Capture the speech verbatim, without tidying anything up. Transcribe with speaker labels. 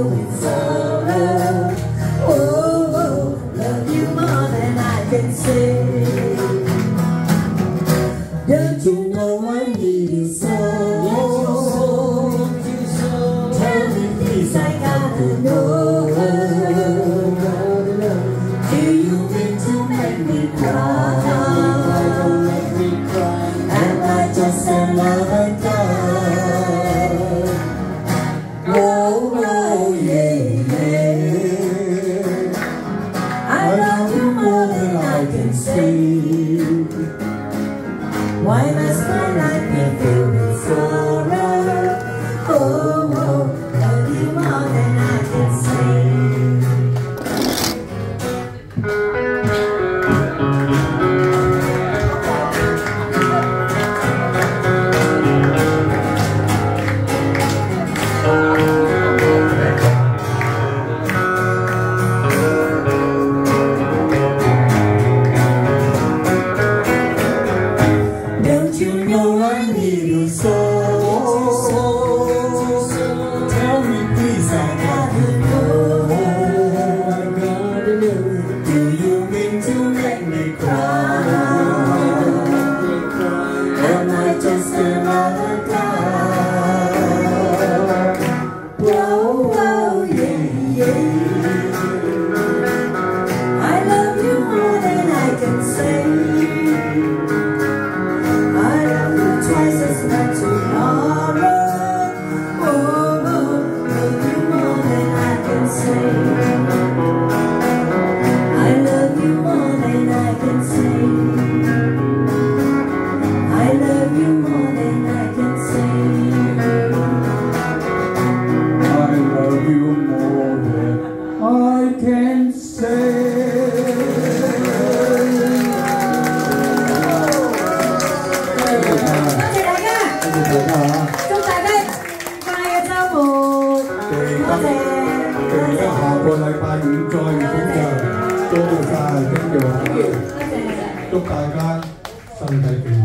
Speaker 1: filled with sorrow. Oh, oh, love you more than I can say. Don't you know I need you so? Tell me please, I gotta know. Do you mean to make me cry? Am I just another guy? Oh, oh, yeah, yeah. I love you more than I can say. Why must my life be filled with sorrow? Oh, oh, love you more than I can say. Don't you know I need you so? Tell me please, I gotta know. Do you mean to make me cry? Am I just another guy? Whoa, whoa, yeah, yeah. I love you more than I can say. Twice as much tomorrow. Oh, oh, love you more than I can say. I love you more than I can say. I love you more than I can say.
Speaker 2: I love you more than I can say. Một禮拜五再唔咁就多謝晒，跟住話祝大家身體健康。